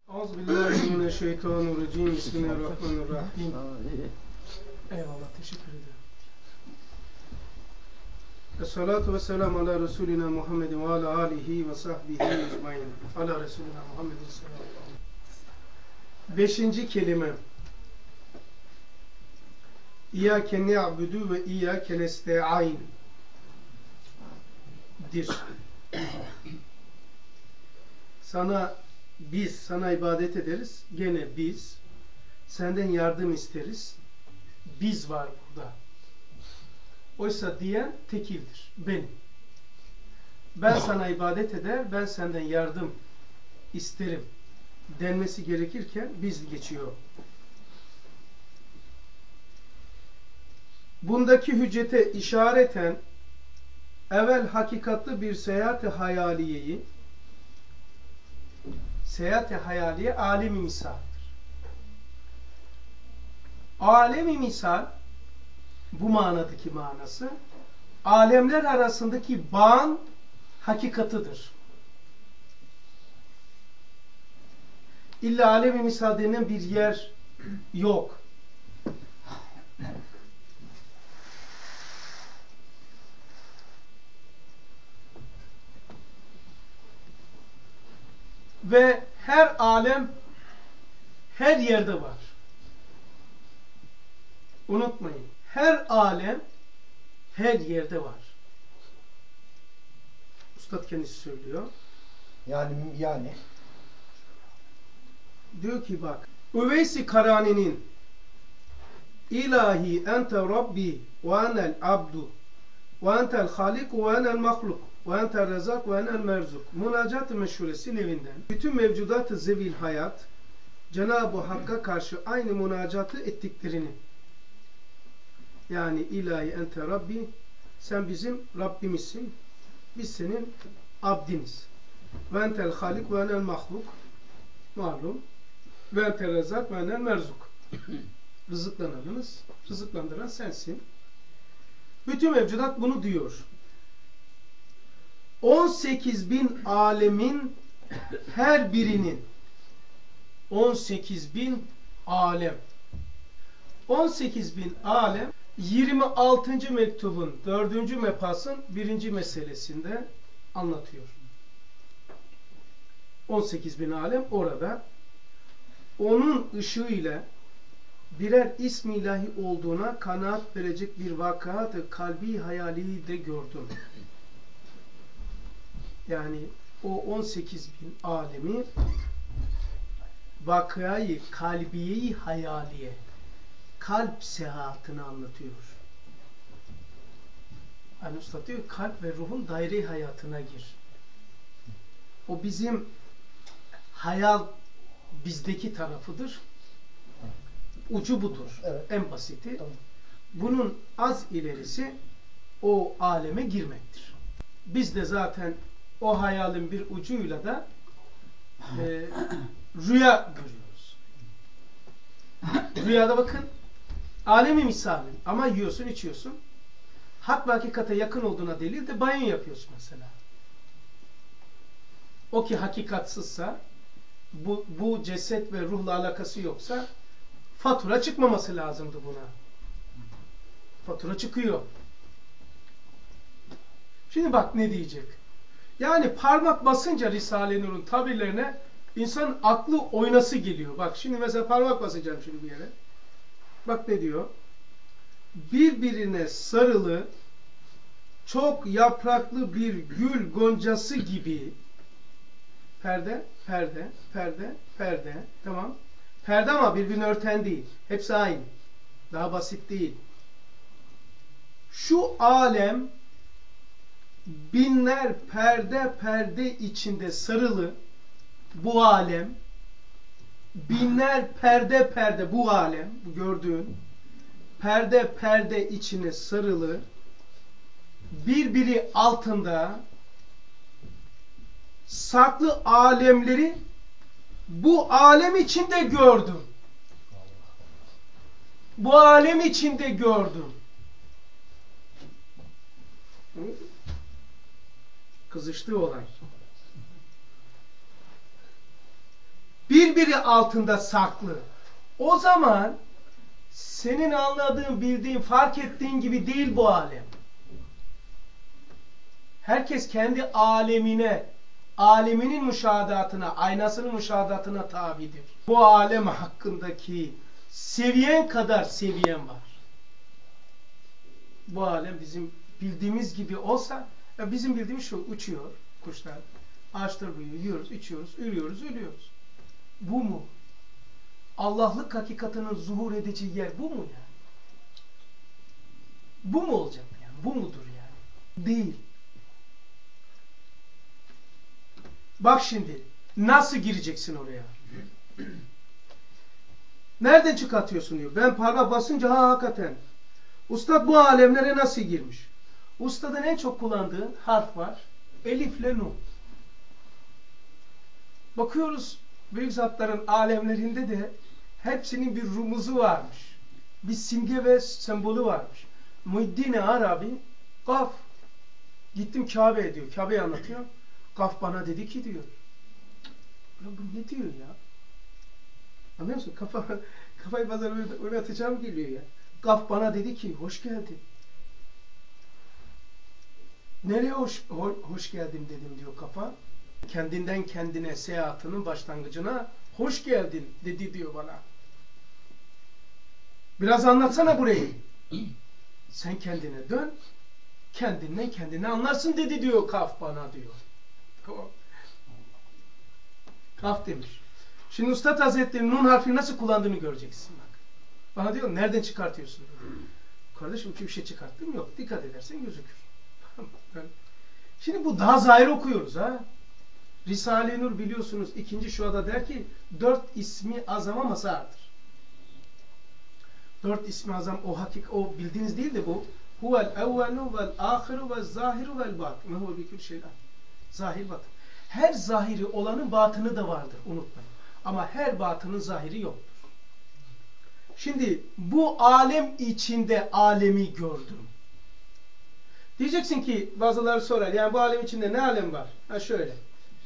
Euzubillahimineşşeytanirracim. Bismillahirrahmanirrahim. Eyvallah, teşekkür ederim. Esselatu vesselamu ala Resulina Muhammedin ve ala alihi ve sahbihi ecmain. Ala Resulina Muhammedin sallallahu aleyhi ve sellem. 5. kelime. İyyâke ne'budu ve iyyâke nesta'in dir. Biz sana ibadet ederiz. Gene biz. Senden yardım isteriz. Biz var burada. Oysa diyen tekildir. Benim. Ben sana ibadet eder, ben senden yardım isterim denmesi gerekirken biz geçiyor. Bundaki hüccete işareten evvel hakikatlı bir seyahat-i hayaliyeyi, seyahat-i hayaliye alemi misaldir. Alemi misal, bu manadaki manası, alemler arasındaki bağın hakikatıdır. İlla alemi misal denilen bir yer yok. Ve her alem her yerde var. Unutmayın. Her alem her yerde var. Üstad kendisi söylüyor. Yani diyor ki bak, Üveys-i Karani'nin İlahi ente Rabbi ve enel abdu ve entel halik ve enel mahluk ve entel rezak ve enel merzuk münacat-ı meşhuresi nevinden bütün mevcudat-ı zevil hayat Cenab-ı Hakk'a karşı aynı münacatı ettiklerini, yani ilahi ente Rabbi, sen bizim Rabbimizsin, biz senin abdiniz. Ve entel halik ve enel mahluk, malum, ve entel rezak ve enel merzuk, rızıklandıran sensin. Bütün mevcudat bunu diyor. 18.000 alemin her birinin 18.000 alem 18.000 alem 26. mektubun 4. mepasın 1. meselesinde anlatıyor. 18.000 alem orada onun ışığıyla birer ismi ilahi olduğuna kanaat verecek bir vakat-ı kalbi hayali de gördüm. Yani o 18.000 alemi vakayı kalbiyeyi hayaliye, kalp seyahatini anlatıyor. Yani usta diyor, kalp ve ruhun daire hayatına gir. O bizim hayal bizdeki tarafıdır. Ucu budur. Evet. En basiti. Tamam. Bunun az ilerisi o aleme girmektir. Biz de zaten o hayalin bir ucuyla da rüya görüyoruz. Rüyada bakın alemi misali ama yiyorsun içiyorsun. Hak ve hakikate yakın olduğuna delil de banyo yapıyorsun mesela. O ki hakikatsızsa bu ceset ve ruhla alakası yoksa fatura çıkmaması lazımdı buna. Fatura çıkıyor. Şimdi bak ne diyecek. Yani parmak basınca Risale-i Nur'un tabirlerine insan aklı oynası geliyor. Bak şimdi mesela parmak basacağım şimdi bir yere. Bak ne diyor. Birbirine sarılı çok yapraklı bir gül goncası gibi perde. Tamam. Perde ama birbirini örten değil. Hepsi aynı. Daha basit değil. Şu alem binler perde içinde sarılı bu alem, binler perde bu alem, bu gördüğün perde içine sarılı, birbiri altında saklı alemleri bu alem içinde gördüm. Bu alem içinde gördüm. Kızıştığı olay. birbiri altında saklı. O zaman senin anladığın, bildiğin, fark ettiğin gibi değil bu alem. Herkes kendi alemine, aleminin müşahadatına, aynasının müşahadatına tabidir. Bu alem hakkındaki seviyen kadar seviyen var. Bu alem bizim bildiğimiz gibi olsa, bizim bildiğimiz şu: uçuyor kuşlar, ağaçlar büyüyor, yiyoruz, içiyoruz, ürüyoruz, ölüyoruz. Bu mu? Allah'lık hakikatinin zuhur edeceği yer bu mu yani? Bu mu olacak yani? Bu mudur yani? Değil. Bak şimdi, nasıl gireceksin oraya? Nereden çıkartıyorsun diyor. Ben parmak basınca hakikaten. Ustad bu alemlere nasıl girmiş? Ustadın en çok kullandığı harf var. Elif ile Nun. Bakıyoruz büyük zatların alemlerinde de hepsinin bir rumuzu varmış. Bir simge ve sembolü varmış. Muhiddin Arabi Kaf. Gittim Kabe'ye diyor. Kabe'yi anlatıyor. Kaf bana dedi ki diyor. Bu ne diyor ya? Anlıyor musun? Kafayı bazen öyle atacağım geliyor ya. Kaf bana dedi ki hoş geldin. Nereye hoş geldin dedim diyor kafa. Kendinden kendine seyahatinin başlangıcına hoş geldin dedi diyor bana. Biraz anlatsana burayı. Sen kendine dön. Kendinden kendine anlarsın dedi diyor Kaf bana diyor. Tamam. Kaf demiş. Şimdi Üstad Hazretleri Nun harfini nasıl kullandığını göreceksin bak. Bana diyor nereden çıkartıyorsun diyor. Kardeşim bir şey çıkarttım yok. Dikkat edersen gözükür. Şimdi bu daha zahir okuyoruz ha. Risale-i Nur biliyorsunuz 2. şuada der ki 4 ismi azama mazhardır. 4 ismi azam o bildiğiniz değil de bu. Huvel evvelu vel ahiru vel zahiru vel batın. Huve bikül şeyler. Zahir batın. Her zahiri olanın batını da vardır. Unutmayın. Ama her batının zahiri yoktur. Şimdi bu alem içinde alemi gördüm. Diyeceksin ki bazıları sorar. Yani bu alem içinde ne alem var? Ha şöyle.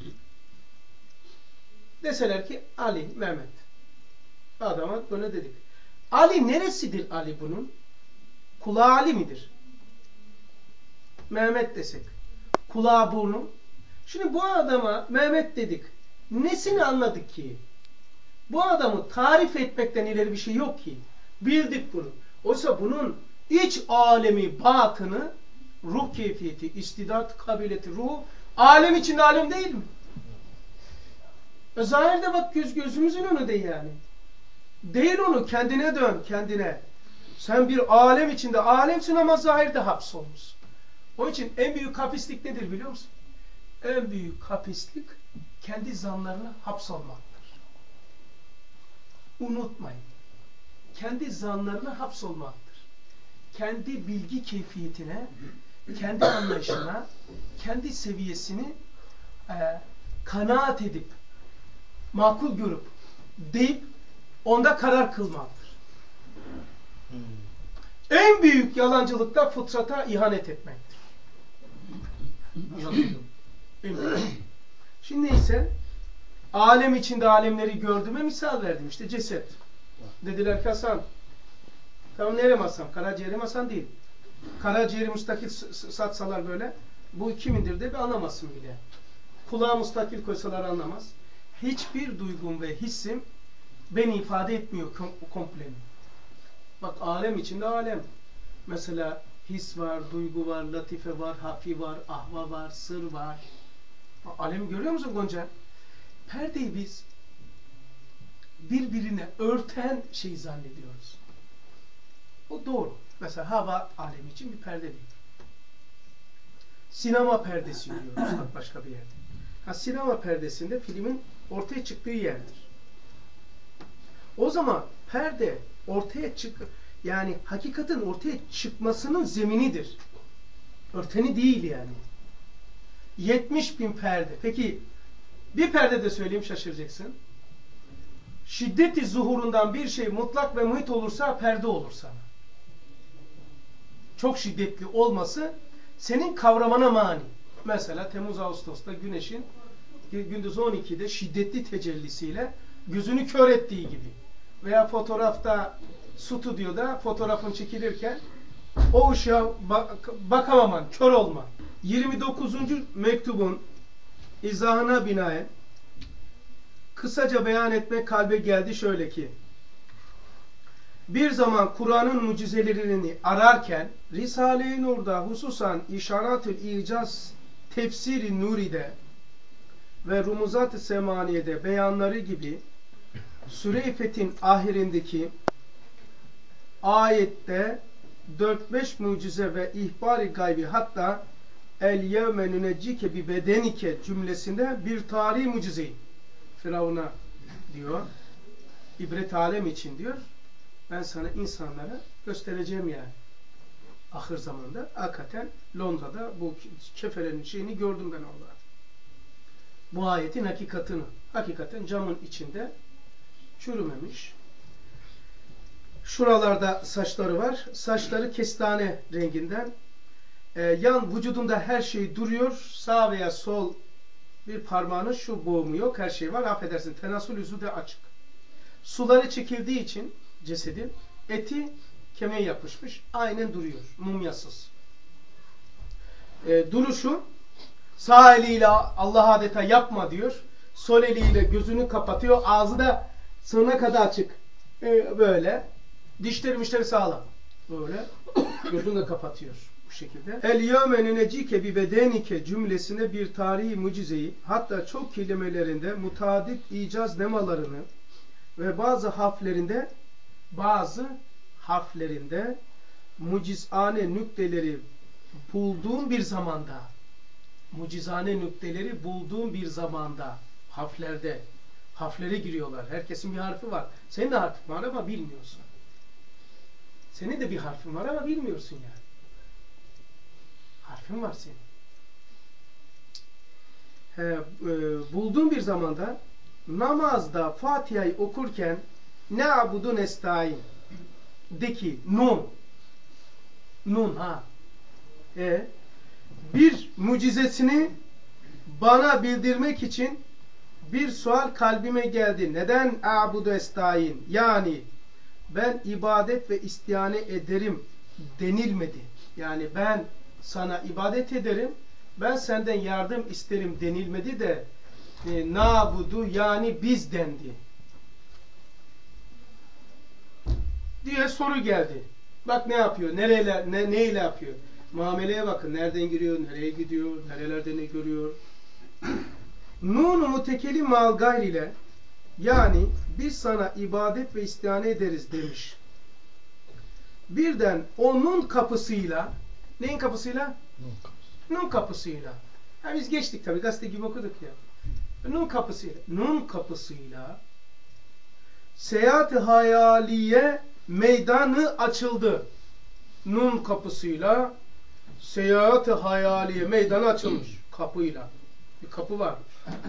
Deseler ki Ali, Mehmet. Adama böyle dedik. Ali neresidir Ali bunun? Kulağı Ali midir? Mehmet desek. Kulağı burnu. Şimdi bu adama Mehmet dedik. Nesini anladık ki? Bu adamı tarif etmekten ileri bir şey yok ki. Bildik bunu. Oysa bunun iç alemi, batını, ruh keyfiyeti, istidat, kabiliyeti, ruhu, alem içinde alem değil mi? Zahirde bak gözümüzün önünde yani. Değil onu, kendine dön, kendine. Sen bir alem içinde alemsin ama zahirde hapsolmuşsun. Onun için en büyük hapislik nedir biliyor musun? En büyük hapislik kendi zanlarına hapsolmaktır. Unutmayın. Kendi zanlarına hapsolmaktır. Kendi bilgi keyfiyetine, kendi anlayışına, kendi seviyesini kanaat edip, makul görüp, deyip onda karar kılmaktır. En büyük yalancılık da fıtrata ihanet etmektir. Şimdi ise alem içinde alemleri gördüğüme misal verdim. İşte ceset. Dediler ki Hasan, tamam nerem Hasan? Karaciğerim Hasan değil. Karaciğeri müstakil satsalar böyle, bu kimindir de bir anlamazsın bile. Kulağı müstakil koysalar anlamaz. Hiçbir duygum ve hissim beni ifade etmiyor komplemi. Bak alem içinde alem. Mesela his var, duygu var, latife var, hafi var, ahva var, sır var. Alemi görüyor musun Gonca? Perdeyi biz birbirine örten şey zannediyoruz. O doğru. Mesela hava alemi için bir perde değil. Sinema perdesi diyoruz başka bir yerde. Sinema perdesinde filmin ortaya çıktığı yerdir. O zaman perde ortaya yani hakikatin ortaya çıkmasının zeminidir. Örteni değil yani. 70.000 perde. Peki bir perde de söyleyeyim şaşıracaksın. Şiddeti zuhurundan bir şey mutlak ve muhit olursa perde olur sana. Çok şiddetli olması senin kavramana mani. Mesela Temmuz-Ağustos'ta güneşin gündüz 12'de şiddetli tecellisiyle gözünü kör ettiği gibi. Veya fotoğrafta, stüdyoda fotoğrafın çekilirken o ışığa bakamaman, kör olma. 29. mektubun izahına binaen kısaca beyan etmek kalbe geldi şöyle ki: bir zaman Kur'an'ın mucizelerini ararken Risale-i Nur'da hususan İşarat-ül İcaz Tefsir-i Nuri'de ve Rumuzat-ı Semaniye'de beyanları gibi Sure-i Fetih'in ahirindeki ayette 4-5 mucize ve ihbar-i gaybi, hatta el yevme nüneccike bi bedenike cümlesinde bir tarihi mucizeyi Firavun'a diyor, ibret alem için diyor, ben sana insanlara göstereceğim yani. Ahir zamanda hakikaten Londra'da bu keferenin şeyini gördüm ben orada. Bu ayetin hakikatini. Hakikaten camın içinde çürümemiş. Şuralarda saçları var. Saçları kestane renginden. Yan vücudunda her şey duruyor. Sağ veya sol bir parmağının şu boğumu yok. Her şey var. Affedersin. Tenasül yüzü de açık. Suları çekildiği için cesedin eti kemiğe yapışmış. Aynen duruyor. Mumyasız. Duruşu sağ eliyle Allah adeta yapma diyor. Sol eliyle gözünü kapatıyor. Ağzı da sonuna kadar açık. Böyle. Dişleri sağlam. Böyle. Gözünü de kapatıyor. Bu şekilde. El yevme nunecike bi bedenike cümlesine bir tarihi mucizeyi, hatta çok kelimelerinde mutadit icaz nemalarını ve bazı harflerinde mucizane nükteleri bulduğum bir zamanda harflere giriyorlar. Herkesin bir harfi var. Senin de harfin var ama bilmiyorsun. Senin de bir harfin var ama bilmiyorsun yani. Harfin var senin. Bulduğum bir zamanda namazda Fatiha'yı okurken ne'abudu nestaîn deki nun bir mucizesini bana bildirmek için bir sual kalbime geldi. Neden a'budu estaîn? Yani ben ibadet ve istihane ederim denilmedi. Yani ben sana ibadet ederim, ben senden yardım isterim denilmedi de na'budu yani biz dendi diye soru geldi. Bak ne yapıyor, neyle yapıyor. Muameleye bakın, nereden giriyor, nereye gidiyor, nerelerde ne görüyor. Nun-u mutekelim mal gayr ile, yani biz sana ibadet ve istihane ederiz demiş. Birden o nun kapısıyla, neyin kapısıyla? Nun kapısıyla. Ha, biz geçtik tabi, gazete gibi okuduk ya. Nun kapısıyla seyahat-i hayaliye meydanı açıldı. Nun kapısıyla seyahat-i hayaliye meydanı açılmış. Kapıyla. Bir kapı var.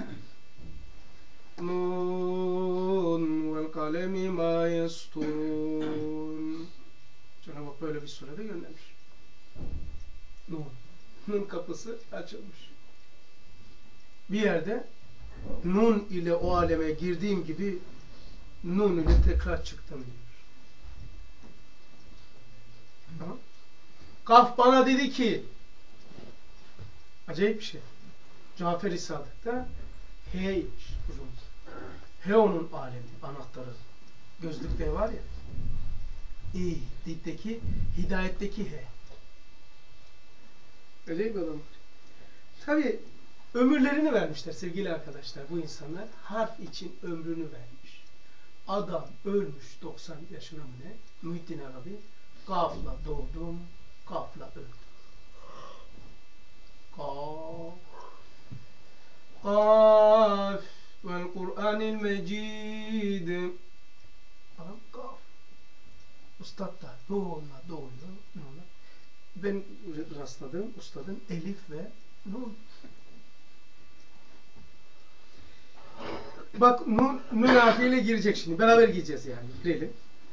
Nun vel kalemi ma yasturun. Cenab-ı Hak böyle bir surede göndermiş. Nun kapısı açılmış. Bir yerde nun ile o aleme girdiğim gibi nun ile tekrar çıktım diyor. Tamam. Kaf bana dedi ki, acayip bir şey. Cafer-i Sadık'ta H'ymiş. He onun alemi, anahtarı. Gözlükte var ya. Ditteki, hidayetteki He. Öyle bir adam. Tabi ömürlerini vermişler sevgili arkadaşlar bu insanlar. Harf için ömrünü vermiş. Adam ölmüş 90 yaşına mı ne? Muhittin Arabi. Kafla doğdum, kafla öldüm. Kaf vel Kur'anil Mecid. Kaf. Ustad da doğuyor. Ben rastladığım ustadın elif ve nun. Bak nun harfiyle girecek şimdi. Beraber gireceğiz yani. Girelim.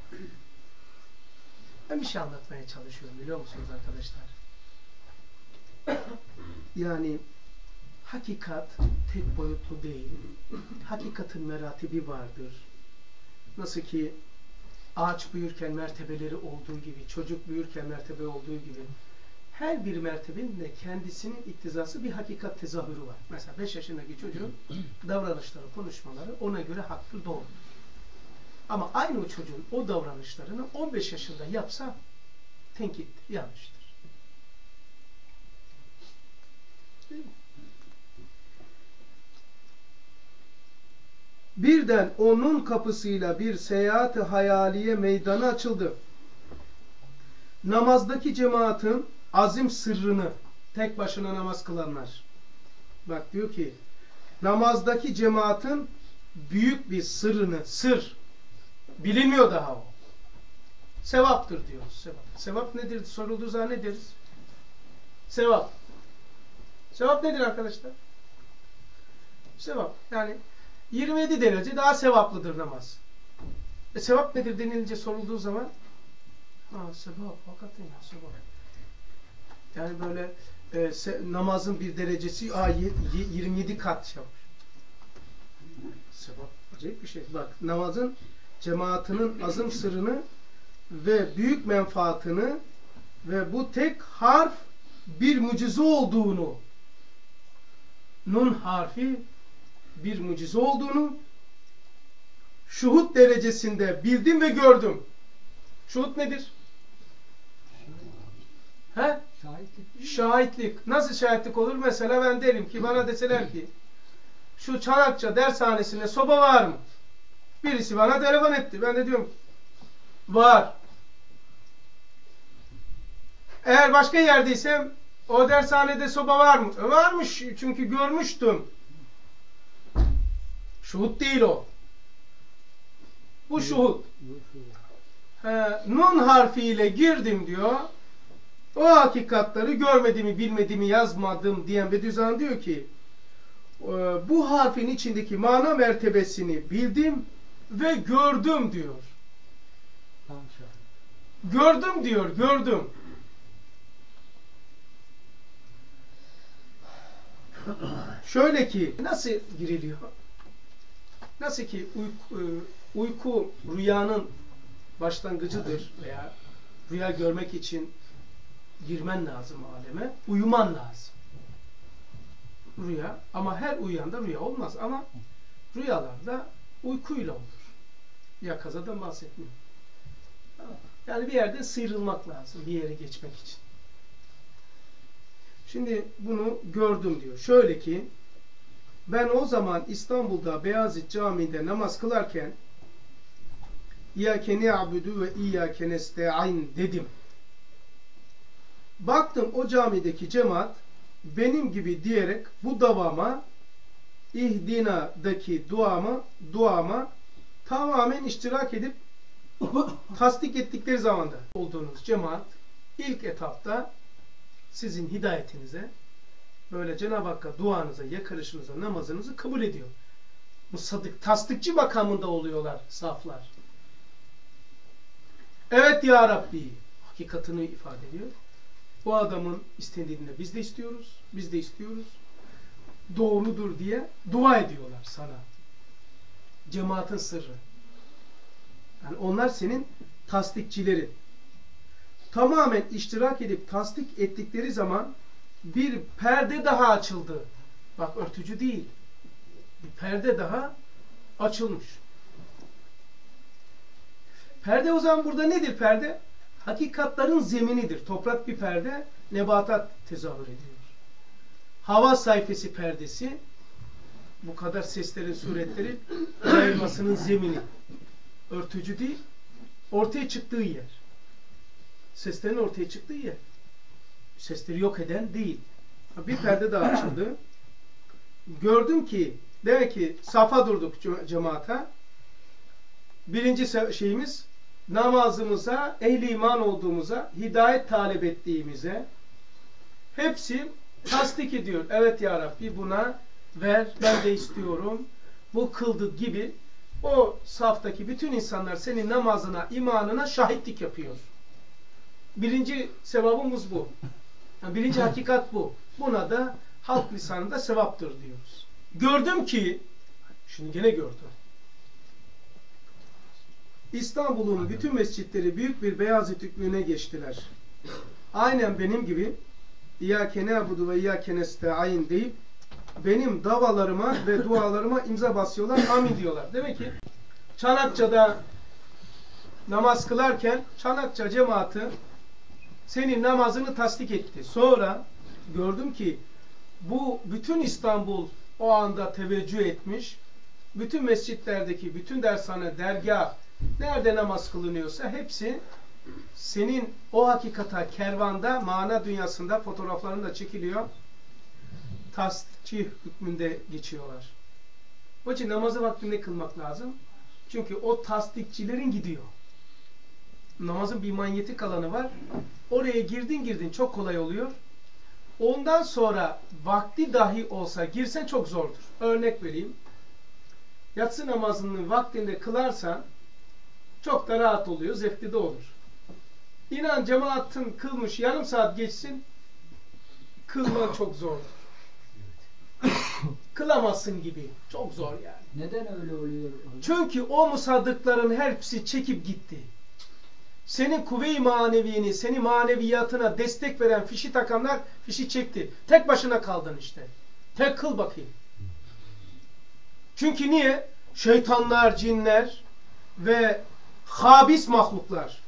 Ben bir şey anlatmaya çalışıyorum biliyor musunuz arkadaşlar? Yani hakikat tek boyutlu değil. Hakikatin meratibi vardır. Nasıl ki ağaç büyürken mertebeleri olduğu gibi, çocuk büyürken mertebe olduğu gibi, her bir mertebenin de kendisinin iktizası bir hakikat tezahürü var. Mesela 5 yaşındaki çocuğun davranışları, konuşmaları ona göre haktır, doğrudur. Ama aynı o çocuğun o davranışlarını 15 yaşında yapsa tenkittir, yanlıştır. Değil mi? Birden onun kapısıyla bir seyahat-i hayaliye meydanı açıldı. Namazdaki cemaatin azim sırrını, tek başına namaz kılanlar. Bak diyor ki, namazdaki cemaatin büyük bir sırrını, sır, bilinmiyor daha o. Sevaptır diyoruz. Sevap. Sevap nedir? Sorulduğu zaman ne deriz? Sevap. Sevap nedir arkadaşlar? Sevap. Yani 27 derece daha sevaplıdır namaz. Sevap nedir denilince sorulduğu zaman sevap. Hakikaten ya sevap. Yani böyle namazın bir derecesi 27 kat yapmış. Sevap. Acayip bir şey. Bak namazın cemaatinin azım sırrını ve büyük menfaatını ve bu tek harf bir mucize olduğunu, nun harfi bir mucize olduğunu şuhud derecesinde bildim ve gördüm. Şuhud nedir? He? Şahitlik. Şahitlik. Nasıl şahitlik olur? Mesela ben derim ki, bana deseler ki şu Çanakça dershanesinde soba var mı? Birisi bana telefon etti. Ben de diyorum var. Eğer başka yerdeysem o dershanede soba var mı? Varmış çünkü görmüştüm. Şuhud değil o. Bu şuhud. Nun harfiyle girdim diyor. O hakikatları görmediğimi, bilmediğimi yazmadım diyen Bediüzzaman diyor ki bu harfin içindeki mana mertebesini bildim ve gördüm diyor. Gördüm diyor, gördüm. Şöyle ki, nasıl giriliyor? Nasıl ki uyku rüyanın başlangıcıdır veya rüya görmek için girmen lazım aleme, uyuman lazım. Rüya, ama her uyuyanda rüya olmaz ama rüyalarda uykuyla olur. Yakazadan bahsetmiyorum. Yani bir yerde sıyrılmak lazım, bir yere geçmek için. Şimdi bunu gördüm diyor. Şöyle ki, ben o zaman İstanbul'da Beyazıt Camii'nde namaz kılarken İyyâke ne'abudu ve İyyâke nesta'in dedim. Baktım o camideki cemaat benim gibi diyerek bu davama, ihdina'daki duama tamamen iştirak edip tasdik ettikleri zamanda olduğunuz cemaat ilk etapta sizin hidayetinize, böyle Cenab-ı Hakk'a duanıza, yakarışınıza, namazınızı kabul ediyor. Musaddık, tasdikçi makamında oluyorlar saflar. Evet ya Rabbi, hakikatini ifade ediyor. Bu adamın istediğini biz de istiyoruz, biz de istiyoruz. Doğrudur diye dua ediyorlar sana. Cemaatin sırrı. Yani onlar senin tasdikçilerin. Tamamen iştirak edip tasdik ettikleri zaman bir perde daha açıldı. Bak örtücü değil. Bir perde daha açılmış. Perde o zaman burada nedir perde? Hakikatların zeminidir. Toprak bir perde, nebatat tezahür ediyor. Hava sayfası perdesi, bu kadar seslerin, suretleri yayılmasının zemini. Örtücü değil, ortaya çıktığı yer. Seslerin ortaya çıktığı yer. Sesleri yok eden değil. Bir perde daha açıldı. Gördüm ki, demek ki safa durduk cemaata. Birinci şeyimiz, namazımıza, ehli iman olduğumuza, hidayet talep ettiğimize hepsi tasdik ediyor. Evet ya Rabbi buna ver, ben de istiyorum. Bu kıldı gibi o saftaki bütün insanlar senin namazına, imanına şahitlik yapıyor. Birinci sevabımız bu. Yani birinci hakikat bu. Buna da halk lisanında sevaptır diyoruz. Gördüm ki, şimdi gene gördüm. İstanbul'un bütün mescitleri büyük bir Beyazıt hükmüne geçtiler. Aynen benim gibi İyyâke na'budu ve İyyâke nesta'in deyip benim davalarıma ve dualarıma imza basıyorlar, amin diyorlar. Demek ki Çanakça'da namaz kılarken Çanakça cemaati senin namazını tasdik etti. Sonra gördüm ki bu bütün İstanbul o anda teveccüh etmiş. Bütün mescitlerdeki, bütün dershane, dergah, nerede namaz kılınıyorsa hepsi senin o hakikata kervanda, mana dünyasında fotoğrafların da çekiliyor. Tasdih hükmünde geçiyorlar. Onun için namazı vaktinde kılmak lazım. Çünkü o tasdikçilerin gidiyor. Namazın bir manyetik alanı var. Oraya girdin çok kolay oluyor. Ondan sonra vakti dahi olsa girsen çok zordur. Örnek vereyim. Yatsı namazını vaktinde kılarsan çok da rahat oluyor, zevkli de olur. İnan cemaatin kılmış yarım saat geçsin, kılman çok zordur. Kılamazsın gibi. Çok zor yani. Neden öyle oluyor? Çünkü o musaddıkların hepsi çekip gitti. Senin kuvve-i maneviyeni, senin maneviyatına destek veren fişi takanlar fişi çekti. Tek başına kaldın işte. Tek kıl bakayım. Çünkü niye? Şeytanlar, cinler ve habis mahluklar.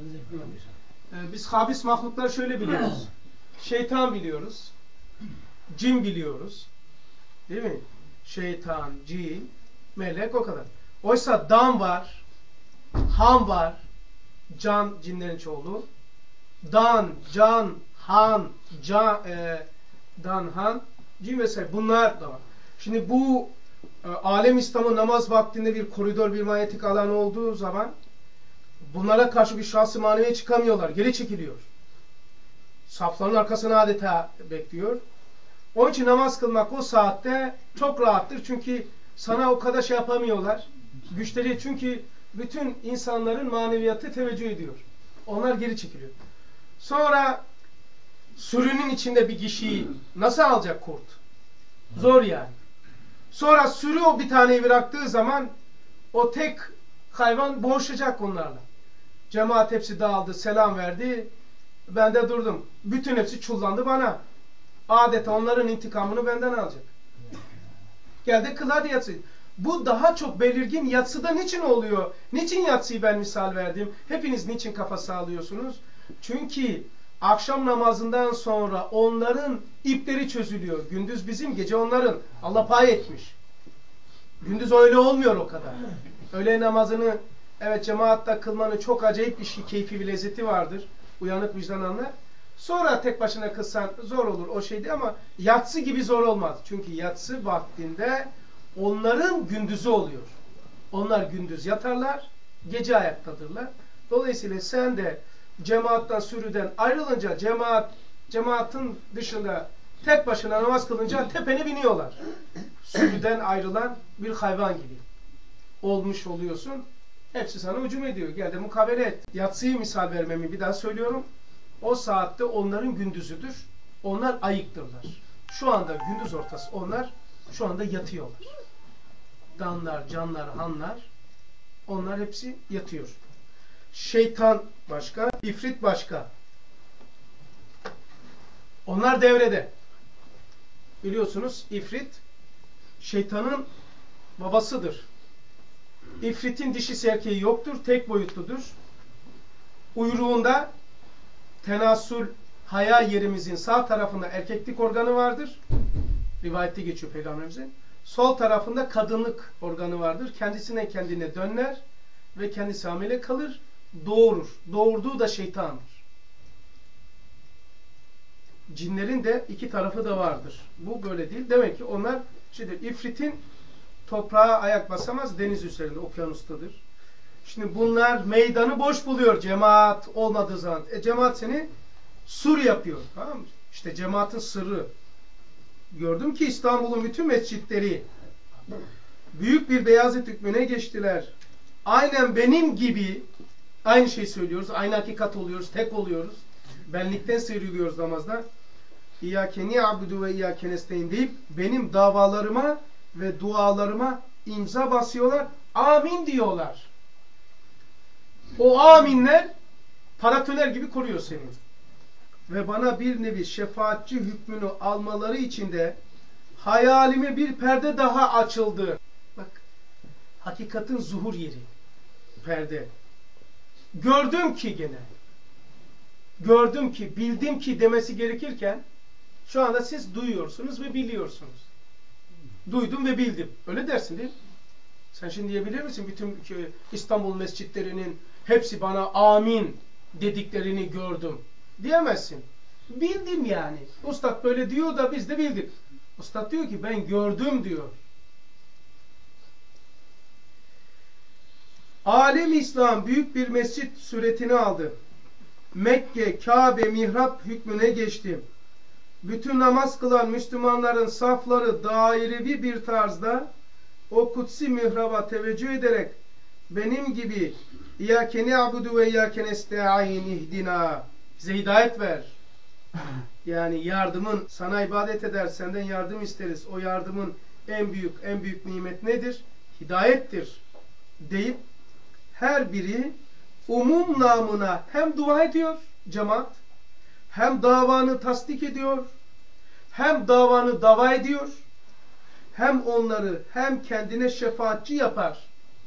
Biz habis mahluklar şöyle biliyoruz. Şeytan biliyoruz. Cin biliyoruz. Değil mi? Şeytan, cin, melek o kadar. Oysa dan var, han var. Can, cinlerin çoğulu. Dan, can, han, dan, han, cin vesaire. Bunlar da var. Şimdi bu alem İslam'ın namaz vaktinde bir koridor, bir manyetik alan olduğu zaman bunlara karşı bir şahs-ı maneviye çıkamıyorlar. Geri çekiliyor. Safların arkasına adeta bekliyor. Onun için namaz kılmak o saatte çok rahattır. Çünkü sana o kadar şey yapamıyorlar. Güçleri, çünkü bütün insanların maneviyatı teveccüh ediyor. Onlar geri çekiliyor. Sonra sürünün içinde bir kişiyi nasıl alacak kurt? Zor yani. Sonra sürü o bir taneyi bıraktığı zaman o tek hayvan boğuşacak onlarla. Cemaat hepsi dağıldı, selam verdi. Ben de durdum. Bütün hepsi çullandı bana. Adeta onların intikamını benden alacak. Geldi kıl hadi yatsı. Bu daha çok belirgin yatsıda niçin oluyor? Niçin yatsıyı ben misal verdim? Hepiniz niçin kafa sağlıyorsunuz? Çünkü akşam namazından sonra onların ipleri çözülüyor. Gündüz bizim, gece onların. Allah pay etmiş. Gündüz öyle olmuyor o kadar. Öğle namazını evet cemaatle kılmanın çok acayip bir şey, keyfi bir lezzeti vardır. Uyanık vicdan anlar. Sonra tek başına kılsan zor olur o şeydi ama yatsı gibi zor olmaz. Çünkü yatsı vaktinde onların gündüzü oluyor. Onlar gündüz yatarlar, gece ayaktadırlar. Dolayısıyla sen de cemaattan, sürüden ayrılınca cemaatin dışında tek başına namaz kılınca tepene biniyorlar. Sürüden ayrılan bir hayvan gibi olmuş oluyorsun. Hepsi sana hücum ediyor. Gel de mukabele et. Yatsıyı misal vermemi bir daha söylüyorum. O saatte onların gündüzüdür. Onlar ayıktırlar. Şu anda gündüz ortası. Onlar şu anda yatıyorlar. Danlar, canlar, hanlar, onlar hepsi yatıyor. Şeytan başka, ifrit başka. Onlar devrede. Biliyorsunuz ifrit şeytanın babasıdır. İfritin dişisi erkeği yoktur, tek boyutludur. Uyruğunda tenasül, haya yerimizin sağ tarafında erkeklik organı vardır. Rivayette geçiyor Peygamberimizin. Sol tarafında kadınlık organı vardır. Kendisine kendine döner ve kendisi hamile kalır, doğurur. Doğurduğu da şeytandır. Cinlerin de iki tarafı da vardır. Bu böyle değil. Demek ki onlar ifritin toprağa ayak basamaz, deniz üzerinde, okyanustadır. Şimdi bunlar meydanı boş buluyor cemaat olmadığı zaman. Cemaat seni sur yapıyor. Tamam mı? İşte cemaatin sırrı. Gördüm ki İstanbul'un bütün mescitleri büyük bir Beyazıt hükmüne geçtiler. Aynen benim gibi aynı şeyi söylüyoruz. Aynı hakikat oluyoruz. Tek oluyoruz. Benlikten sıyrılıyoruz namazda. İyyâke ni'abudu ve iyyâke nestaîn deyip benim davalarıma ve dualarıma imza basıyorlar. Amin diyorlar. O aminler paratoner gibi koruyor seni. Ve bana bir nevi şefaatçi hükmünü almaları için de hayalime bir perde daha açıldı. Bak, hakikatin zuhur yeri. Perde. Gördüm ki gene. Gördüm ki, bildim ki demesi gerekirken şu anda siz duyuyorsunuz ve biliyorsunuz. Duydum ve bildim. Öyle dersin değil mi? Sen şimdi diyebilir misin? Bütün İstanbul mescitlerinin hepsi bana amin dediklerini gördüm. Diyemezsin. Bildim yani. Ustad böyle diyor da biz de bildik. Ustad diyor ki ben gördüm diyor. Alem İslam büyük bir mescit suretini aldı. Mekke, Kabe, mihrap hükmüne geçti. Bütün namaz kılan Müslümanların safları dairevi bir tarzda o kutsi mihraba teveccüh ederek benim gibi İyyâke ni'abudu ve iyyâke nestaîn ihdina, bize hidayet ver. Yani yardımın, sana ibadet eder, senden yardım isteriz. O yardımın en büyük nimet nedir? Hidayettir deyip her biri umum namına hem dua ediyor cemaat, hem davanı tasdik ediyor, hem davanı dava ediyor, hem onları hem kendine şefaatçi yapar.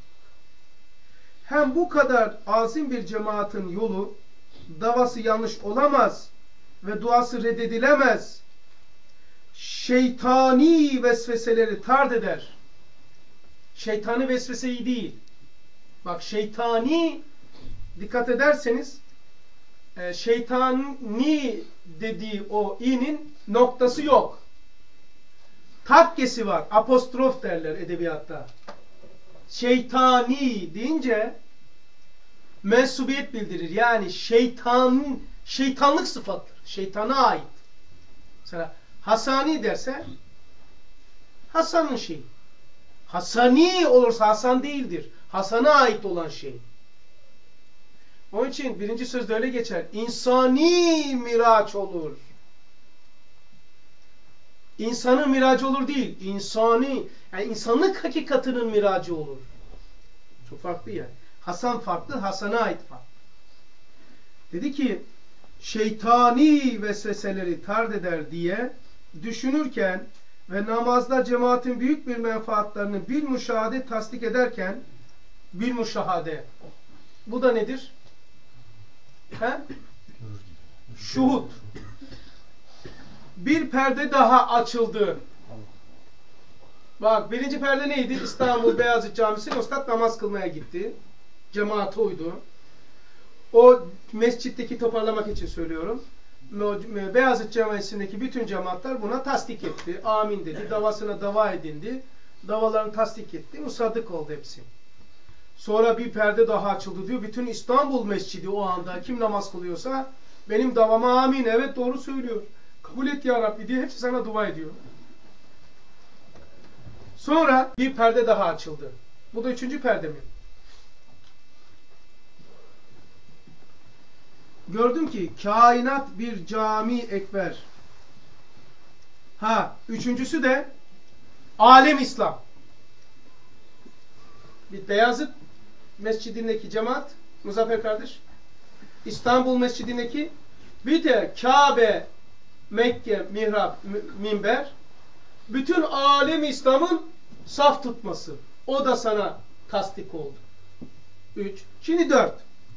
Hem bu kadar azim bir cemaatin yolu, davası yanlış olamaz ve duası reddedilemez. Şeytani vesveseleri tard eder. Şeytani vesveseyi değil. Bak, şeytani, dikkat ederseniz şeytani dediği o i'nin noktası yok. Takkesi var. Apostrof derler edebiyatta. Şeytani deyince mensubiyet bildirir. Yani şeytanlık sıfattır. Şeytana ait. Mesela Hasani derse Hasan'ın şeyi. Hasani olursa Hasan değildir. Hasan'a ait olan şey. Onun için birinci sözde öyle geçer. İnsani miraç olur. İnsanın miracı olur değil. İnsani, yani insanlık hakikatinin miracı olur. Çok farklı yani. Hasan farklı, Hasan'a ait farklı. Dedi ki şeytani vesveseleri tard eder diye düşünürken ve namazda cemaatin büyük bir menfaatlarını bil müşahede tasdik ederken, bil müşahade, bu da nedir? Şuhud. Bir perde daha açıldı. Bak, birinci perde neydi? İstanbul Beyazıt Camisi'ne ustad namaz kılmaya gitti. Cemaate uydu. O mescitteki, toparlamak için söylüyorum, Beyazıt Camisi'ndeki bütün cemaatler buna tasdik etti. Amin dedi. Davasına dava edildi. Davalarını tasdik etti. Musaddık oldu hepsi. Sonra bir perde daha açıldı diyor. Bütün İstanbul Mescidi o anda kim namaz kılıyorsa benim davama amin, evet doğru söylüyor, kabul et ya Rabbi diye hepsi sana dua ediyor. Sonra bir perde daha açıldı. Bu da üçüncü perde mi? Gördüm ki kainat bir cami ekber. Üçüncüsü de alem İslam. Bir Beyazıt Mescidindeki cemaat, Muzaffer kardeş, İstanbul Mescidindeki, bir de Kabe, Mekke, mihrap, minber, bütün alem İslam'ın saf tutması. O da sana tasdik oldu. 3. Şimdi 4.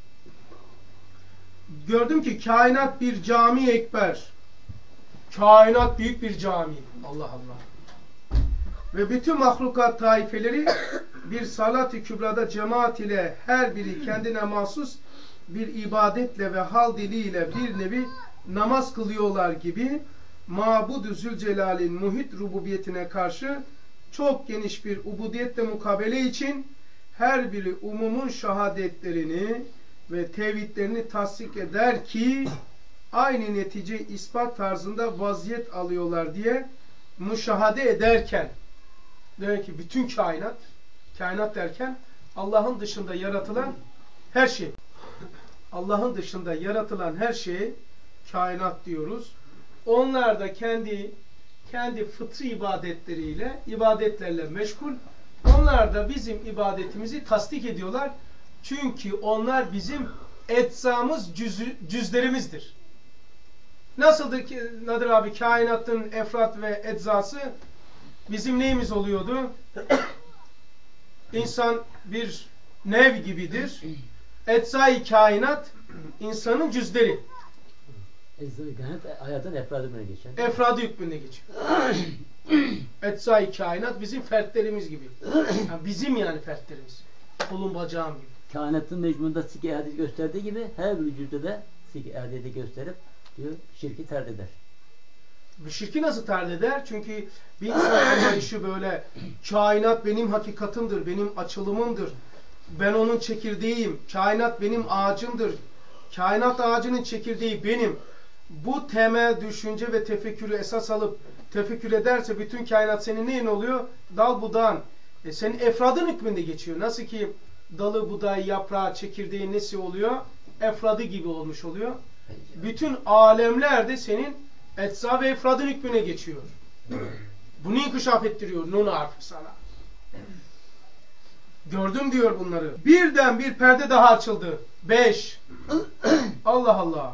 Gördüm ki kainat bir cami ekber. Kainat büyük bir cami. Allah Allah. Ve bütün mahlukat taifeleri bir salat-ı kübrada cemaat ile her biri kendine mahsus bir ibadetle ve hal diliyle bir nevi namaz kılıyorlar gibi Mabud-u Zülcelal'in muhit rububiyetine karşı çok geniş bir ubudiyetle mukabele için her biri umumun şahadetlerini ve tevhidlerini tasdik eder ki aynı netice ispat tarzında vaziyet alıyorlar diye müşahade ederken, demek ki bütün kainat derken Allah'ın dışında yaratılan her şey, Allah'ın dışında yaratılan her şeye kainat diyoruz. Onlar da kendi fıtri ibadetlerle meşgul. Onlar da bizim ibadetimizi tasdik ediyorlar. Çünkü onlar bizim eczamız, cüzlerimizdir. Nasıldı ki Nadir abi kainatın efrat ve eczası bizim neyimiz oluyordu? İnsan bir nev gibidir. Eczai kainat insanın cüzleri. Eczai kainat hayatın efradı hükmüne geçer. Efradı hükmünde geçiyor. Eczai kainat bizim fertlerimiz gibi. Yani bizim yani fertlerimiz. Kolun bacağım gibi. Kainatın mecmunda sik-i hadis gösterdiği gibi her bir cüzde de sik-i hadisi gösterip diyor şirki terd eder. Bu şirki nasıl terd eder? Çünkü bir insan anlayışı böyle kainat benim hakikatimdir, benim açılımımdır. Ben onun çekirdeğiyim. Kainat benim ağacımdır. Kainat ağacının çekirdeği benim. Bu temel düşünce ve tefekkürü esas alıp tefekkür ederse bütün kainat senin neyin oluyor? Dal budağın. Senin efradın hükmünde geçiyor. Nasıl ki dalı, budağı, yaprağı, çekirdeği nesi oluyor? Efradı gibi olmuş oluyor. Bütün alemler de senin etsa ve efradın hükmüne geçiyor. Bunu inkişaf ettiriyor nun harfi sana. Gördüm diyor bunları. Birden bir perde daha açıldı. 5. Allah Allah.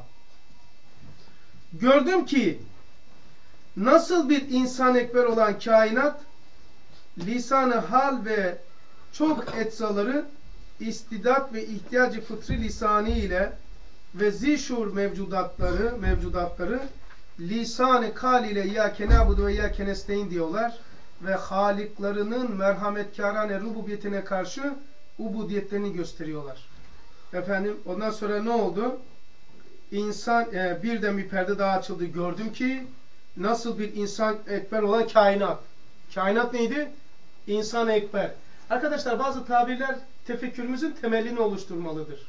Gördüm ki nasıl bir insan ekber olan kainat lisan-ı hal ve çok etsaları istidat ve ihtiyacı fıtri lisanı ile ve zişur mevcudatları lisan-ı kal ile ya kenabudu ve ya kenesteyn diyorlar ve haliklarının merhametkârane rububiyetine karşı ubudiyetlerini gösteriyorlar. Efendim ondan sonra ne oldu? İnsan birden bir perde daha açıldı. Gördüm ki nasıl bir insan ekber olan kainat. Kainat neydi? İnsan ekber. Arkadaşlar bazı tabirler tefekkürümüzün temelini oluşturmalıdır.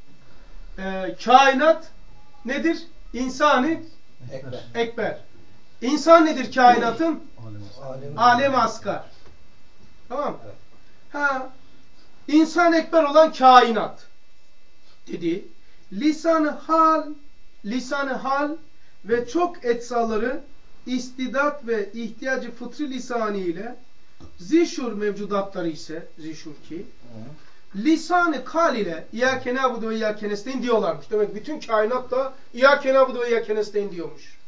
Kainat nedir? İnsan-ı ekber. İnsan nedir kainatın? Alem asgar. Tamam mı? Evet. İnsan ekber olan kainat dedi. Lisan-ı hal ve çok etsaları istidat ve ihtiyacı fıtri lisanı ile zişur mevcudatları ise zişur ki lisan-ı kal ile İyyâke na'budu ve İyyâke nestaîn diyorlarmış. Demek bütün kainat da İyyâke na'budu ve İyyâke nestaîn diyormuş.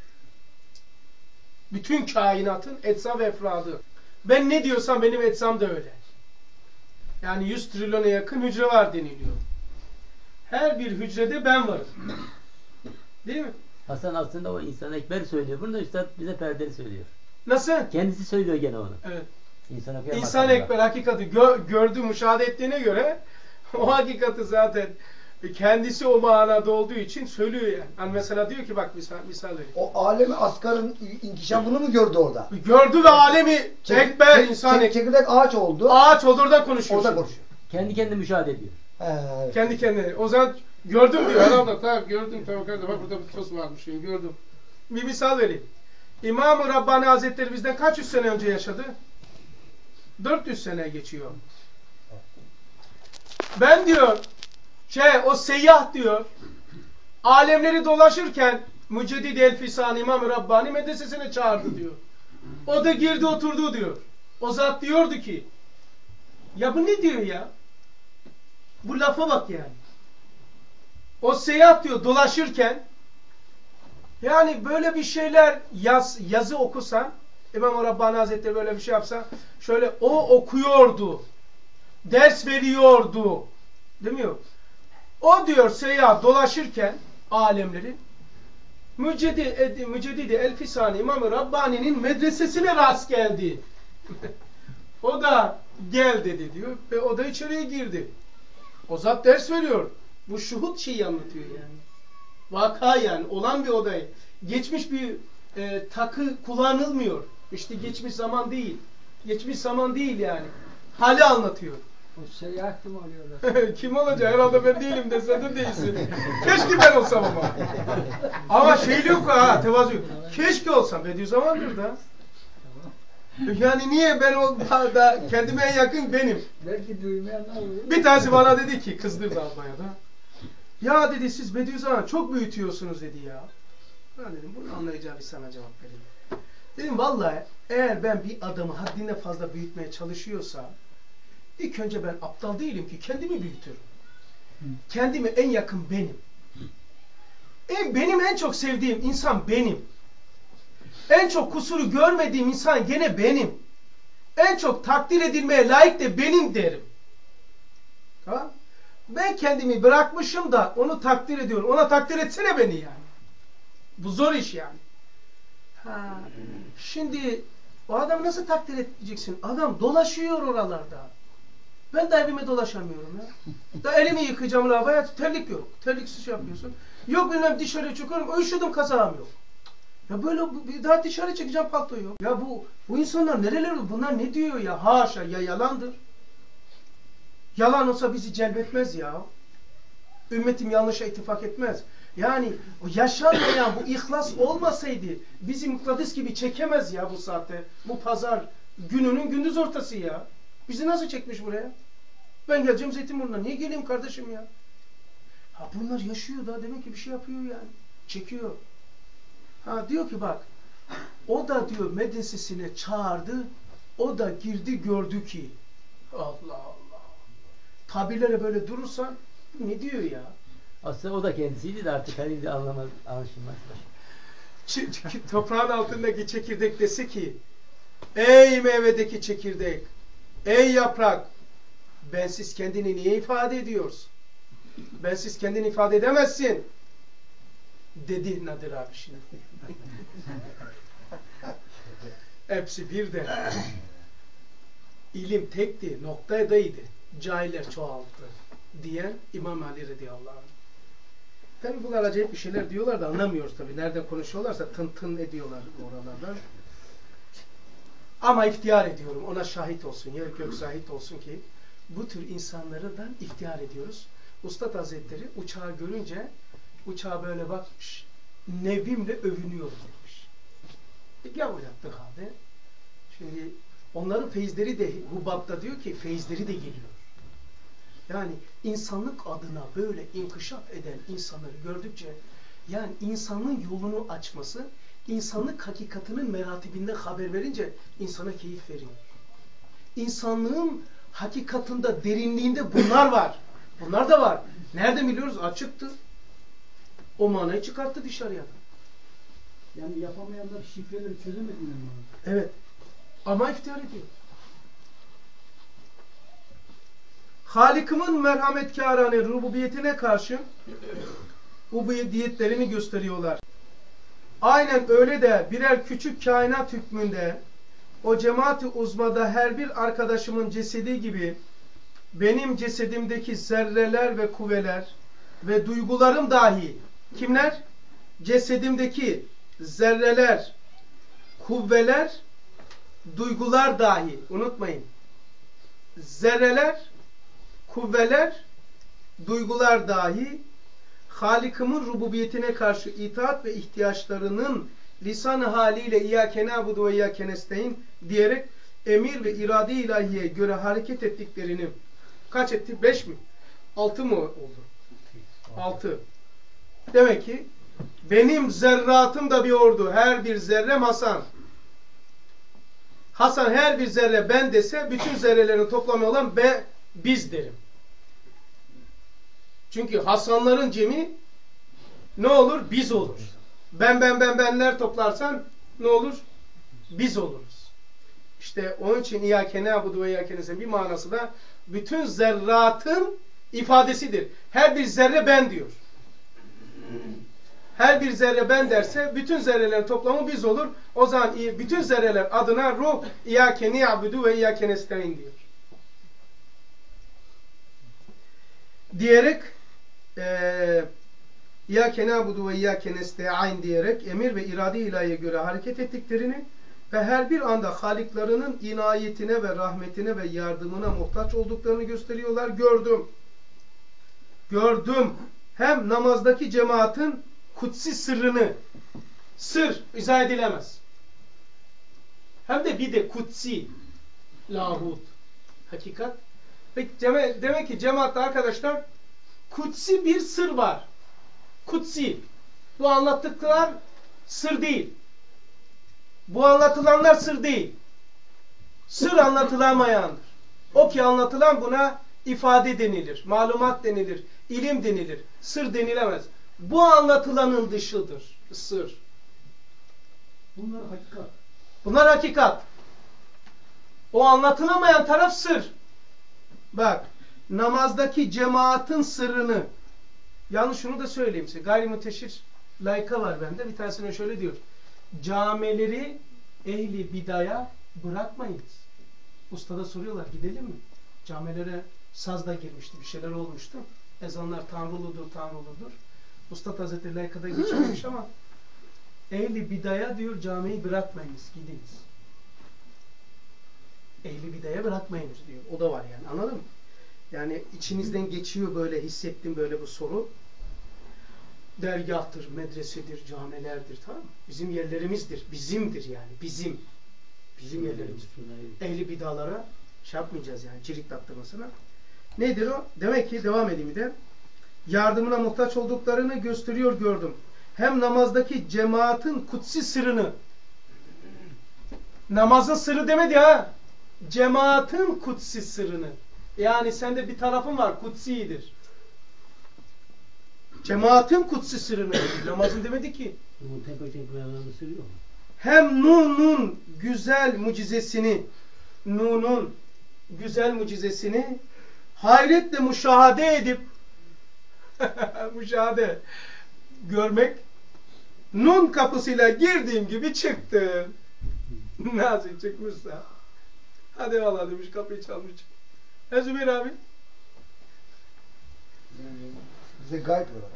Bütün kainatın etsa ve efradı. Ben ne diyorsam benim etsam da öyle. Yani 100 trilyona yakın hücre var deniliyor. Her bir hücrede ben varım. Değil mi? Hasan aslında o insan ekber söylüyor. Bunu da Üstad bize perdeli söylüyor. Nasıl? Kendisi söylüyor gene onu. Evet. İnsan ekber hakikati gördü, müşahede ettiğine göre o hakikati zaten kendisi o manada olduğu için söylüyor yani. Hani mesela diyor ki bak misal vereyim. O alemi asgarın inkişafını mı gördü orada? Gördü ve alemi ekber insan ekber. Çekirdek ağaç oldu. Ağaç oldu oradan konuşuyor. Orada konuşuyor. Kendi kendine müşahede ediyor. Evet. Kendi kendine. O zaman gördüm diyor. Herhalde tamam gördüm. Tamam kardeşim bak burada bir toz varmış. Gördüm. Bir misal vereyim. İmam-ı Rabbani Hazretleri bizden kaç yüz sene önce yaşadı? 400 sene geçiyor. Ben diyor o seyyah diyor alemleri dolaşırken Müceddid el-Fisan İmam-ı Rabbani medresesine çağırdı diyor. O da girdi oturdu diyor. O zat diyordu ki ya bu ne diyor ya? Bu lafa bak yani. O seyyah diyor dolaşırken yani böyle bir şeyler yazı okusan İmam-ı Rabbani Hazretleri böyle bir şey yapsa şöyle o okuyordu. Ders veriyordu. Değil mi? O diyor seyyah dolaşırken alemlerin Müceddid el-Fisani İmam-ı Rabbani'nin medresesine rast geldi. O da gel dedi diyor ve o da içeriye girdi. O zat ders veriyor. Bu şuhud şeyi anlatıyor yani. Vaka yani olan bir odayı. Geçmiş bir takı kullanılmıyor. İşte geçmiş zaman değil. Geçmiş zaman değil yani. Hali anlatıyor. O seyyah kim oluyorlar? Kim olacak? Herhalde ben değilim desen de değilsin. Keşke ben olsam ama. Ama şeyli yok ha, tevazu yok. Keşke olsam. Bediüzzaman'dır da. Yani niye ben da kendime en yakın benim. Belki duymayanlar olur. Bir tanesi bana dedi ki, kızdırdı Almanya'da. Ya dedi siz Bediüzzaman çok büyütüyorsunuz dedi ya. Ha dedim, bunu anlayacağı bir sana cevap vereyim. Dedim vallahi eğer ben bir adamı haddinden fazla büyütmeye çalışıyorsa, ilk önce ben aptal değilim ki kendimi büyütürüm. Kendime en yakın benim. Benim en çok sevdiğim insan benim. En çok kusuru görmediğim insan gene benim. En çok takdir edilmeye layık da benim derim. Tamam? Ben kendimi bırakmışım da onu takdir ediyorum. Ona takdir etsene beni yani. Bu zor iş yani. Şimdi o adamı nasıl takdir edeceksin? Adam dolaşıyor oralarda. Ben de evime dolaşamıyorum ya. Da elimi yıkayacağım lavaya, terlik yok. Terliksiz şey yapıyorsun. Yok bilmem dışarı çıkıyorum, üşüdüm, kazağım yok. Ya böyle daha dışarı çıkacağım, palto yok. Ya bu insanlar nereler, bunlar ne diyor ya? Haşa, ya yalandır. Yalan olsa bizi celbetmez ya. Ümmetim yanlışa ittifak etmez. Yani o yaşanmayan bu ihlas olmasaydı bizi mıknatıs gibi çekemez ya bu saatte. Bu pazar gününün gündüz ortası ya. Bizi nasıl çekmiş buraya? Ben geleceğim Zeytinburnu'na. Niye geleyim kardeşim ya? Ha bunlar yaşıyor da demek ki bir şey yapıyor yani. Çekiyor. Ha diyor ki bak, o da diyor medresesine çağırdı, o da girdi gördü ki. Allah Allah. Tabirlere böyle durursan ne diyor ya? Aslında o da kendisiydi de artık hani anlamaz, anlaşılmaz. Toprağın altındaki çekirdek dese ki, ey meyvedeki çekirdek, ey yaprak, bensiz kendini niye ifade ediyorsun? Bensiz kendini ifade edemezsin. Dedi Nadir abi şimdi. Hepsi bir de. İlim tekti, noktadaydı. Cahiller çoğalttı diyen İmam Ali radıyallahu anh. Tabi bunlar acayip bir şeyler diyorlar da anlamıyoruz tabi. Nereden konuşuyorlarsa tın tın ediyorlar oralardan. Ama iftihar ediyorum. Ona şahit olsun. Yer gök şahit olsun ki bu tür insanlardan iftihar ediyoruz. Üstad Hazretleri uçağı görünce uçağa böyle bakmış. Nevimle övünüyor demiş. Gavur yaptığı halde. Şimdi onların feyizleri de Hubab'da diyor ki feyizleri de geliyor. Yani insanlık adına böyle inkişaf eden insanları gördükçe yani insanın yolunu açması, insanlık hakikatinin meratibinden haber verince insana keyif veriyor. İnsanlığın hakikatında, derinliğinde bunlar var. Bunlar da var. Nerede biliyoruz? Açıktı. O manayı çıkarttı dışarıya. Yani yapamayanlar şifreleri çözemediler mi? Evet. Ama iftihar ediyor. Halik'imin merhametkârane rububiyetine karşı ubudiyetlerini gösteriyorlar. Aynen öyle de birer küçük kainat hükmünde o cemaat-i uzmada her bir arkadaşımın cesedi gibi benim cesedimdeki zerreler ve kuvveler ve duygularım dahi kimler? Cesedimdeki zerreler, kuvveler, duygular dahi unutmayın. Zerreler, kuvveler, duygular dahi Halik'imin rububiyetine karşı itaat ve ihtiyaçlarının lisan-ı haliyle İyyâke na'budu ve İyyâke nestaîn diyerek emir ve irade ilahiye göre hareket ettiklerini kaç etti? 5 mi? 6 mı oldu? 6. Demek ki benim zerratım da bir ordu. Her bir zerrem Hasan. Hasan her bir zerre ben dese bütün zerrelerin toplamı olan biz derim. Çünkü Hasanların cemi ne olur? Biz olur. Benler toplarsan ne olur? Biz oluruz. İşte onun için İyyâke na'budu ve İyyâke nestaîn bir manası da bütün zerratın ifadesidir. Her bir zerre ben diyor. Her bir zerre ben derse bütün zerrelerin toplamı biz olur. O zaman bütün zerreler adına ruh İyyâke na'budu ve İyyâke nestaîn diyor. Diyerek İyyâke na'budu ve İyyâke nestaîn diyerek emir ve irade ilahiye göre hareket ettiklerini ve her bir anda Haliklarının inayetine ve rahmetine ve yardımına muhtaç olduklarını gösteriyorlar. Gördüm. Hem namazdaki cemaatin kutsi sırrını, sır izah edilemez. Hem de bir de kutsi, lahut, hakikat. Peki demek ki cemaatte arkadaşlar kutsi bir sır var. Kutsi. Bu anlattıklar Sır değil. Bu anlatılanlar sır değil. Sır anlatılamayandır. O ki anlatılan buna ifade denilir, malumat denilir, ilim denilir. Sır denilemez. Bu anlatılanın dışıdır sır. Bunlar hakikat. Bunlar hakikat. O anlatılamayan taraf sır. Bak, namazdaki cemaatin sırrını, yalnız şunu da söyleyeyim size, gayrimüteşhir layıka var bende, bir tanesine şöyle diyor: camileri ehli bidaya bırakmayınız. Ustada soruyorlar, gidelim mi? Camilere saz da girmişti, bir şeyler olmuştu. Ezanlar tanrılıdır, tanrılıdır. Ustad Hazretleri layıkada geçmemiş ama ehli bidaya diyor, camiyi bırakmayınız, gidiniz. Ehli bidaya bırakmayınız diyor. O da var yani, anladın mı? Yani içinizden geçiyor, böyle hissettim böyle bu soru. Dergahtır, medresedir, camilerdir, tamam mı? Bizim yerlerimizdir, bizimdir yani, bizim yerlerimizdir. Ehli bidalara şey yapmayacağız yani, cirit attırmasına. Nedir o? Demek ki, devam edeyim de, yardımına muhtaç olduklarını gösteriyor gördüm. Hem namazdaki cemaatin kutsi sırrını, namazın sırrı demedi ha, cemaatin kutsi sırrını, yani sende bir tarafın var, kutsidir. Cemaatin kutsi sırrını, namazın demedi ki. Hem Nun'un güzel mucizesini hayretle müşahede edip müşahede görmek, Nun kapısıyla girdiğim gibi çıktım. Nasıl çıkmışsa hadi eyvallah demiş, kapıyı çalmış. Zübeyir abi Bize gayb var.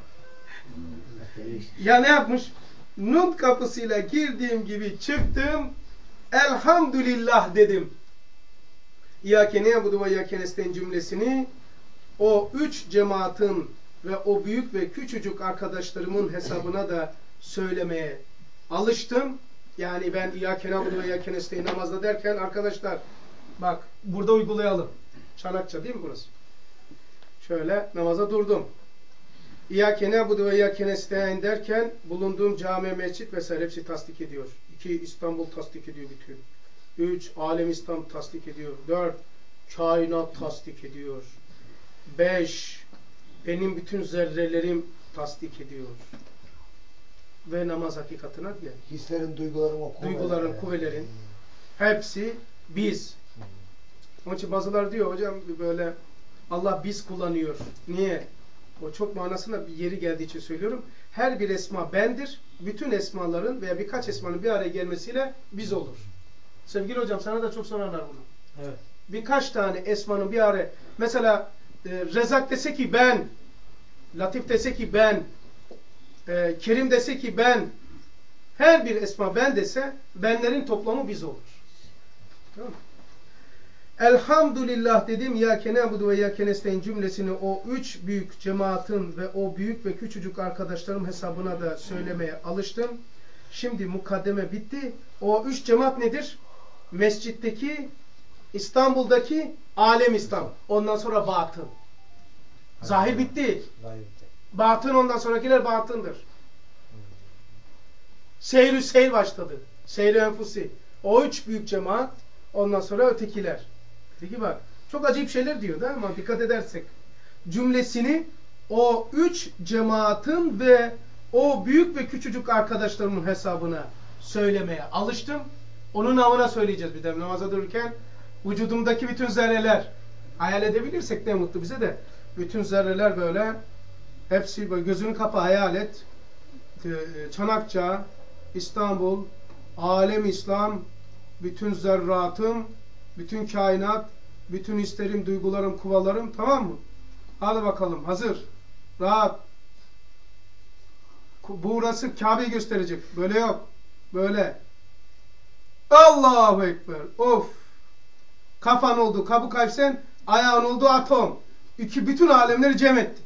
ya ne yapmış? Nun kapısıyla girdiğim gibi çıktım. Elhamdülillah dedim. İyyâke ne'budu ve iyyâke nestaîn cümlesini o üç cemaatin ve o büyük ve küçücük arkadaşlarımın hesabına da söylemeye alıştım. Yani ben İyyâke ne'budu ve iyyâke nestaîn namazda derken arkadaşlar bak burada uygulayalım. Çanakça değil mi burası? Şöyle namaza durdum. İyyâke ne'budu ve iyyâke nestaîn derken bulunduğum cami, mescit vesaire hepsi tasdik ediyor. 2. İstanbul tasdik ediyor bütün. 3. Alem İslam tasdik ediyor. 4. Kainat tasdik ediyor. 5. Benim bütün zerrelerim tasdik ediyor. Ve namaz hakikatine gel. Hislerin, duyguların, duyguların, kuvvelerin hepsi biz. Onun için bazıları diyor hocam böyle Allah biz kullanıyor. Niye? O çok manasına bir yeri geldiği için söylüyorum. Her bir esma bendir. Bütün esmaların veya birkaç esmanın bir araya gelmesiyle biz olur. Sevgili hocam sana da çok sorarlar bunu. Evet. Birkaç tane esmanın bir araya, mesela Rezak dese ki ben, Latif dese ki ben, Kerim dese ki ben, her bir esma ben dese benlerin toplamı biz olur. Tamam mı? Elhamdülillah dedim, İyyâke ne'budu ve iyyâke nestaîn cümlesini o üç büyük cemaatin ve o büyük ve küçücük arkadaşlarım hesabına da söylemeye alıştım. Şimdi mukaddeme bitti. O üç cemaat nedir? Mescitteki, İstanbul'daki, Alem İslam. Ondan sonra batın. Zahir bitti. Batın, ondan sonrakiler batındır. Seyr-ü seyr başladı. Seyr-ü enfusi. O üç büyük cemaat, ondan sonra ötekiler. Peki bak, çok acayip şeyler diyor da ama dikkat edersek. Cümlesini o üç cemaatin ve o büyük ve küçücük arkadaşlarımın hesabına söylemeye alıştım. Onun namına söyleyeceğiz bir de namaza dururken. Vücudumdaki bütün zerreler, hayal edebilirsek ne mutlu bize de. Bütün zerreler böyle, hepsi böyle gözünü kapa hayal et. Çanakça, İstanbul, Alem İslam, bütün zerratım, bütün kainat, bütün hislerim, duygularım, kuvalarım, tamam mı? Hadi bakalım, hazır, rahat. Burası Kabe'yi gösterecek. Böyle yok. Böyle. Allahu Ekber. Of. Kafan oldu Kabu Kaysen, ayağın oldu atom. Bütün alemleri cem etti.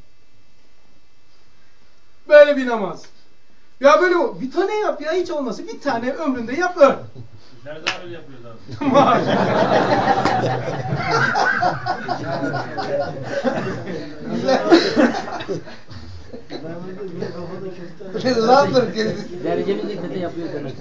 Böyle bir namaz. Ya böyle bir tane yap ya, hiç olmasa bir tane ömründe yap öl. Nerede öyle yapıyoruz abi? Landır kendisi. Derecemiz yüksekte yapıyor demek.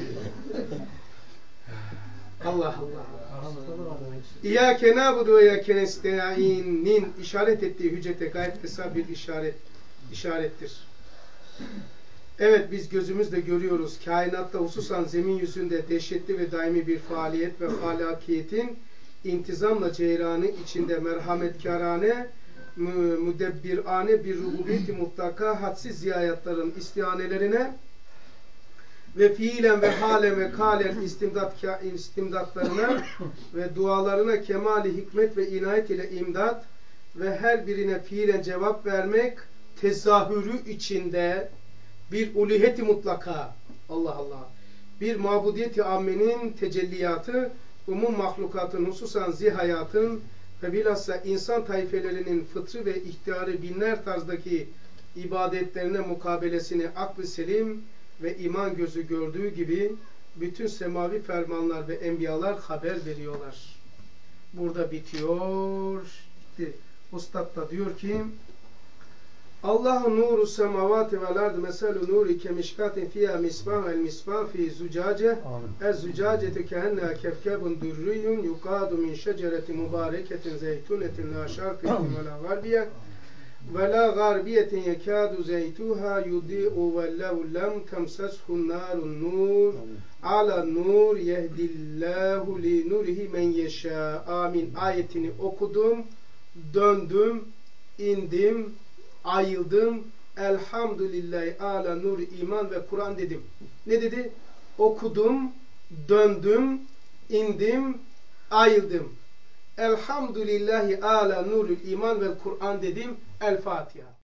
Allah Allah. İyyâke nâbudu ve iyyâke nestaîn'in işaret ettiği hüccete gayet kısa bir işarettir. Evet, biz gözümüzle görüyoruz. Kainatta, hususan zemin yüzünde dehşetli ve daimi bir faaliyet ve falakiyetin intizamla ceyranı içinde merhametkârane, müdebbirane bir rububiyeti mutlaka hadsiz ziyayatların istihanelerine ve fiilen ve halen ve kalen istimdatlarına ve dualarına kemali hikmet ve inayet ile imdat ve her birine fiilen cevap vermek tezahürü içinde bir uluhiyeti mutlaka, Allah Allah, bir mabudiyeti ammenin tecelliyatı, umum mahlukatın, hususan zihayatın ve bilhassa insan tayfelerinin fıtrı ve ihtiyarı binler tarzdaki ibadetlerine mukabelesini aklı selim ve iman gözü gördüğü gibi bütün semavi fermanlar ve enbiyalar haber veriyorlar. Burada bitiyor. İşte Ustad da diyor ki Allahu nuru semavati vel ardı mesalu nuri kemişkatin fiyâ misbah vel misbah fi zucace ez zucacetu kehenna kefkebun durriyun yukadu min şeceretin mübareketin zeytunetin la şarkiyetin ve la garbiye ve la garbiyetin yekâdu zeytuha yudi'u ve lev lem temseshun narun nur ala nur yehdillahu li nurihi men yeşâ. Amin ayetini okudum, döndüm, indim, ayıldım. Elhamdülillahi ala nur iman ve Kur'an dedim. Ne dedi? Okudum, döndüm, indim, ayıldım. Elhamdülillahi ala nurul iman ve Kur'an dedim. El Fatiha.